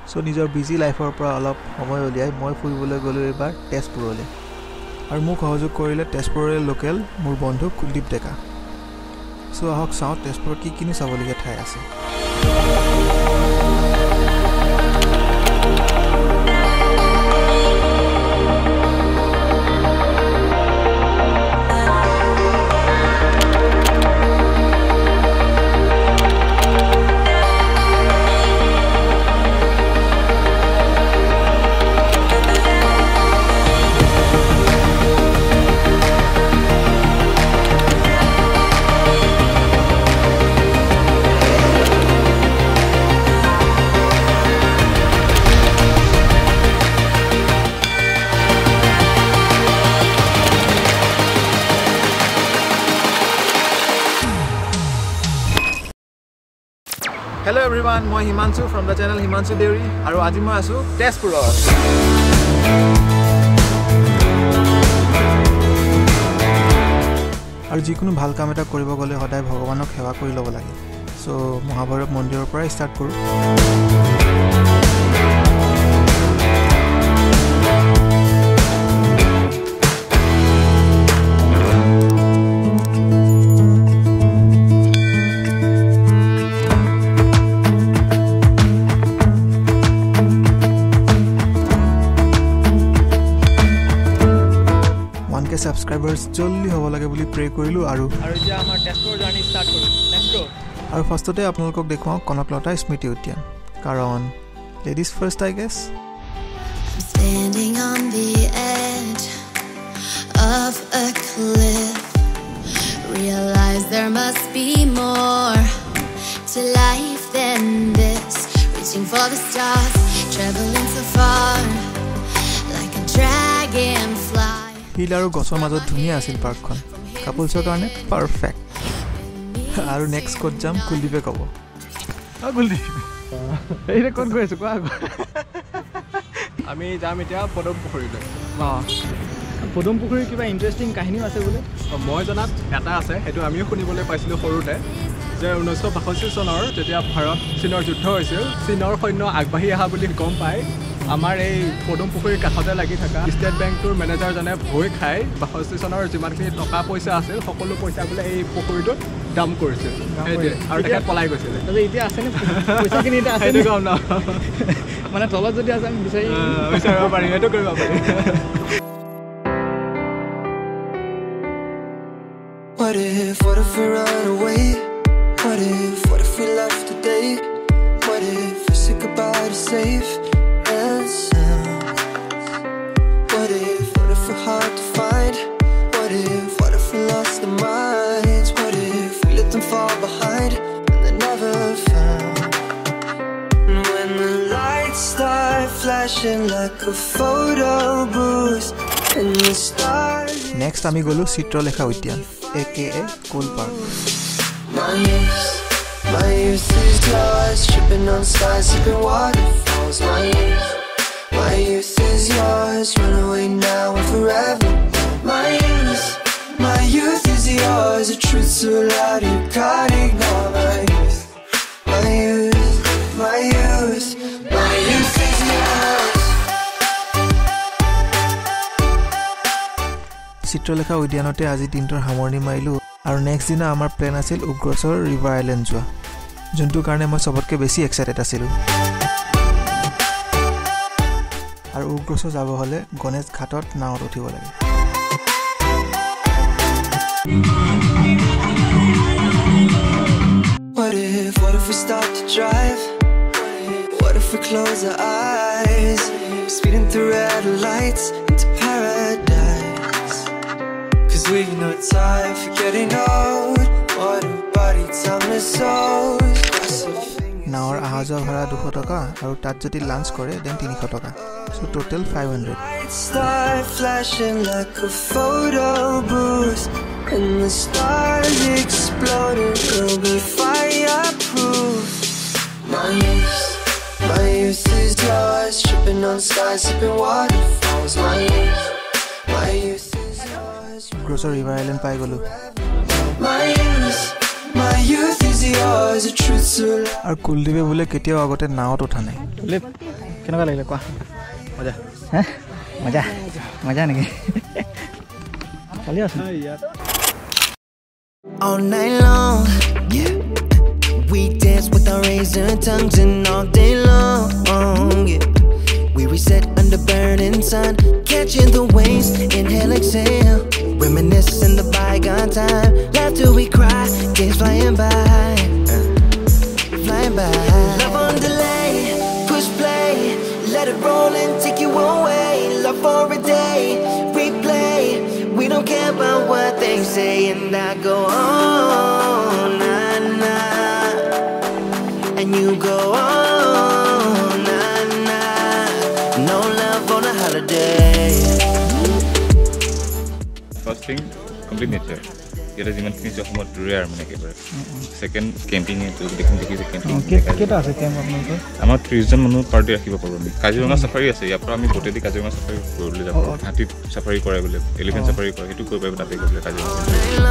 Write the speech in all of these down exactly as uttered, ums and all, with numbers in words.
So নিজৰ busy লাইফৰ পৰা অলপ সময় উলিয়াই মই ফুৰিবলৈ গ'লো এবাৰ তেজপুৰলৈ আৰু মোক সহযোগ কৰিলে তেজপুৰৰ লোকেল মোৰ বন্ধু কুলদীপ ডেকা সো আহক চাওঁ তেজপুৰত কি কিনো চাবলগীয়া ঠাই আছে Hello everyone, মই Himanshu from the channel Himanshu Deori আৰু আজি মই আছো তেজপুৰত আৰু যিকোনো ভাল কাম এটা কৰিব গ'লে সদায় ভগৱানক সেৱা কৰি ল'ব লাগে সো মহাভৈৰৱ মন্দিৰৰ পৰা ষ্টাৰ্ট কৰো subscribers জলদি হ'ব লাগে বুলি প্ৰে কৰিলো আৰু আৰু যে আমাৰ তেজপুৰ জাৰ্নি ষ্টাৰ্ট কৰো লেটস গো আৰু ফাৰ্ষ্টতে আপোনালোকক দেখুৱাও কনকলতা স্মৃতি উদ্যান কাৰণ ladies first I guess standing on the edge of a cliff realize there must be more to life than this reaching for the stars traveling so far like a dragonfly hill আৰু গছৰ মাজত ধুনীয়া আছিল পাৰ্কখন কাপলছৰ কাৰণে perfect আৰু next ক'ত যাম কুলদীপে ক'ব আ কুলদীপ এইৰে কোন গৈ আছে কোৱা আমি যাম এতিয়া পদম পুখুৰীলৈ পদম পুখুৰীৰ কিবা ইণ্টাৰেষ্টিং কাহিনীও আছে বোলে মই জনাত এটা আছে সেইটো আমিও শুনিবলৈ পাইছিলোঁ সৰুতে যে ঊনৈছশ বাষষ্ঠি চনৰ যেতিয়া ভাৰত চীনৰ যুদ্ধ হৈছিল চীনৰ সৈন্য আগবাঢ়ি অহা বুলি গম পায় আমাৰ এই পদম পুখুৰীৰ কাষতে লাগি থকা ষ্টেট বেংকটোৰ মেনেজাৰজনে ভয় খাই বাষষ্ঠি চনৰ যিমানখিনি টকা পইচা আছিল সকলো পইচা বোলে এই পুখুৰীটোত দাম কৰিছিল আৰু তেখেত পলাই গৈছিল এতিয়া আছেনে পইচাখিনি এতিয়া আছে গম ন মানে তলত যদি আছে আমি বিচাৰি বিচাৰিব পাৰিম সেইটো কৰিব পাৰিম What if, what if we run away? What if, what if we left today? What if we said goodbye to safe and sound? What if, what if we're hard to find? What if, what if we lost our minds? What if we let them fall behind and they're never found? And when the lights start flashing like a photo booth and the stars Next আমি গলো চিত্ৰলেখা উদ্যান aka Cool Park My youth, my youth is yours tripping on stars, sipping waterfalls My youth, my youth is yours run away now and forever My youth, my youth is yours a truth so loud you can't ignore My youth, my youth, my youth, my youth is yours Chitralekha উদ্যানতে আজি দিনটোৰ সামৰণি মাৰিলো আৰু next দিনা আমাৰ plan আছিল উগ্ৰশ্বৰ river island যোৱা যোনটো কাৰণে মই সবতকৈ বেছি এক্সাইটেড আছিলো আৰু উগ্ৰশ্বৰ যাব হলে গণেশঘাটত নাওত উঠিব লাগে What if, what if we stop to drive? What if we close our eyes? Speeding through red lights into paradise Cause we know time for getting old What a body time is old নাওৰ আহা যোৱা ভাড়া দুশ টকা আৰু তাত যদি lunch কৰে দেন তিনিশ টকা so total five hundred Start flashing like a photo booth and the stars exploding will be fireproof My youth, my youth is yours tripping on stars, sipping waterfalls My youth, my youth is yours Ugroshore River Island পাই গলো My youth, my youth is yours a truth so আৰু কুলদীপে বোলে কেতিয়াও আগতে নাওত উঠা নাই কেনেকুৱা লাগিলে কোৱা মজা হা মজা মজা নেকি চলি আছে All night long, yeah. We dance with our razor tongues and all day long, yeah. We reset under burning sun, catching the waves, inhale, exhale. Reminisce in the bygone time, laugh till we cry, days flying by, uh, flying by. Love on delay, push play, let it roll and take you away. Love for a day, replay. We don't care about what they say, and I go on, nah, nah, and you go on, nah, nah. No love on a holiday. First thing, complete nature. Here is even finish of more rare মানে একেবাৰে second camping এটো দেখুন দেখি যে camping কেটা আছে camp আপোনালোকৰ আমাৰ ত্ৰিশ জন মানুহ পাৰ্টি ৰাখিব পাৰো আমি কাজিৰঙা সাফাৰী আছে ইয়াৰ পৰা আমি গোটেই কাজিৰঙা সাফাৰী কৰিবলৈ যাব হাতী সাফাৰী কৰে বলে এলিফেন্ট সাফাৰী কৰে হেতু কৰিব তাতে গলে Kaziranga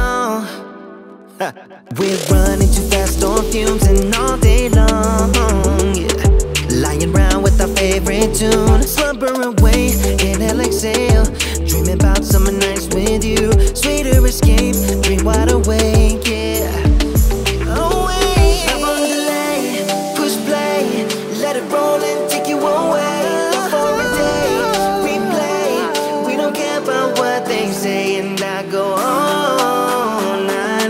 We're running too fast on fumes and all day long, yeah. Lying around with our favorite tune, slumber away, inhale, exhale. Dreaming about summer nights with you, sweeter escape, dream wide awake, yeah. Away, love on delay, push play, let it roll and take you away. Love for a day, replay. We don't care about what they say, and I go on, nah,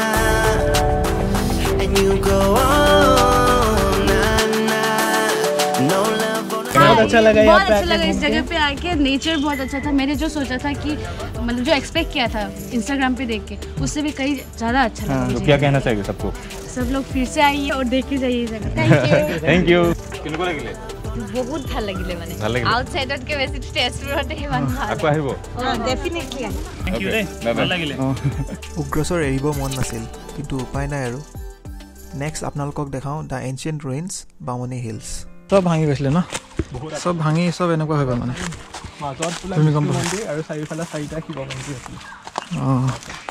nah, and you go on, nah, nah. No love on a बहुत अच्छा लगा यहाँ बहुत पे अच्छा लगा इस जगह पे आके नेचर बहुत अच्छा था मैंने जो सोचा था कि मतलब जो एक्सपेक्ट किया था इंस्टाग्राम पे देख के उससे भी कई ज़्यादा अच्छा लगा तो क्या कहना चाहिए सबको सब लोग फिर से आइए और देख के जाइए जगह थैंक यू थैंक यू কেনেকুৱা লাগিলে বহুত ভাল লাগিলে মানে ভাল লাগিলে আউটসাইডত কে বেছি টেষ্টপুৰতে ইমান ভাল আকৌ আহিব ডেফিনেটলি থ্যাংক ইউ দেই ভাল লাগিলে উগ্ৰশ্বৰ এৰিব মন নাছিল কিন্তু উপায় নাই আৰু নেক্সট আপোনালোকক দেখাওঁ the ancient ruins Bamuni hills সব ভাঙি গৈছিলে ন সব ভাঙি সব এনেকুৱা হৈ গ'ল মানে মাজত ভূমিকম্প মন্দিৰ আৰু চাৰিওফালে চাৰিটা শিৱ মন্দিৰ আছিল অঁ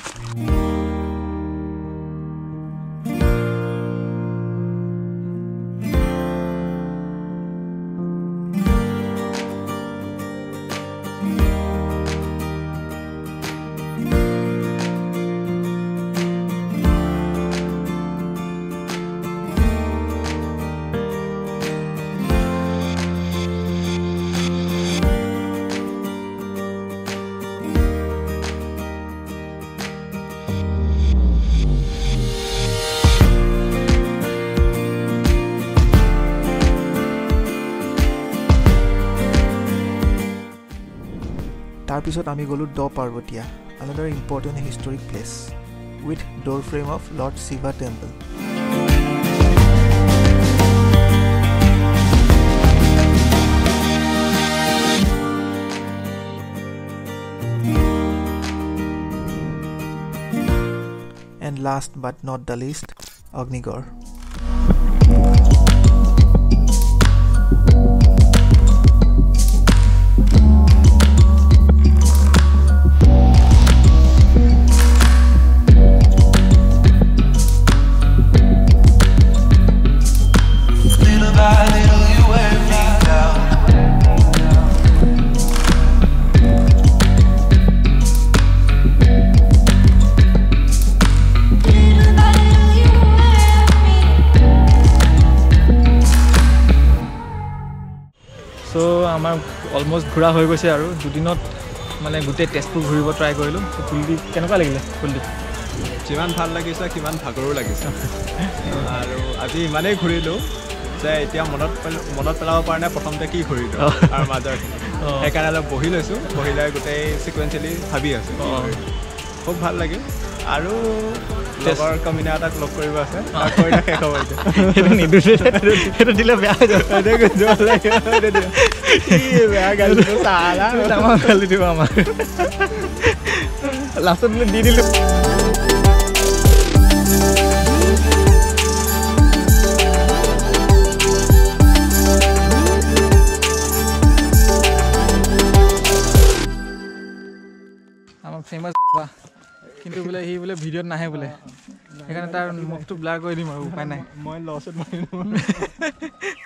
তাৰপিছত আমি গ'লো Da Parbatia another important historic place with door frame of Lord Shiva temple. And last but not the least, Agnigarh. So আমাৰ অলমোস্ট ঘূৰা হৈ গৈছে আৰু দুদিনত মানে গোটেই তেজপুৰ ঘূৰিব ট্ৰাই কৰিলোঁ কুলদীপ কেনেকুৱা লাগিলে কুলদীপ যিমান ভাল লাগিছে সিমান ভাগৰো লাগিছে আৰু আজি ইমানেই ঘূৰিলোঁ যে এতিয়া মনত মনত পেলাব পৰা নাই প্ৰথমতে কি ঘূৰিলোঁ আৰু মাজৰ সেইকাৰণে অলপ বহি লৈছোঁ বহি লৈ গোটেই চিকুৱেঞ্চিয়েলি ভাবি আছোঁ খুব ভাল লাগিল আৰু লগৰ কমিনা এটাক লগ কৰিব আছে শেষ হ'ব সেইটো দিলে বেয়া হৈ যাব বেয়া গালি চালা ডাঙৰ গালি দিব আমাৰ লাষ্টত বোলে দি দিলোঁ আমাৰ ফেমাছ কিন্তু বোলে সি বোলে ভিডিঅ'ত নাহে বোলে সেইকাৰণে তাৰ মুখটো ব্লাৰ কৰি দিম আৰু উপায় নাই মই লছত মাৰি